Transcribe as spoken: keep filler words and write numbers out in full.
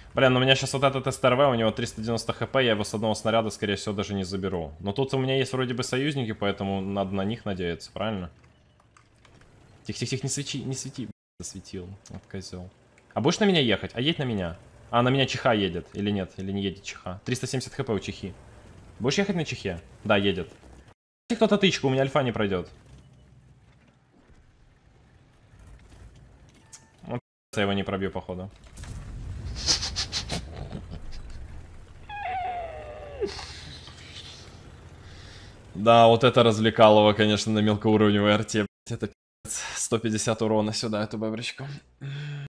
Блин, у меня сейчас вот этот СТРВ, у него триста девяносто хп, я его с одного снаряда, скорее всего, даже не заберу. Но тут у меня есть вроде бы союзники, поэтому надо на них надеяться, правильно? Тихо-тихо-тихо, не свети, не свети. Засветил, вот козел. А будешь на меня ехать? А едь на меня. А, на меня Чеха едет. Или нет? Или не едет Чеха? триста семьдесят хп у Чехи. Будешь ехать на Чехе? Да, едет. Кто-то тычку, у меня альфа не пройдет. Вот, я его не пробью, походу. Да, вот это развлекало его, конечно, на мелкоуровневой арте. Это пи***ц. сто пятьдесят урона сюда, эту беброчку.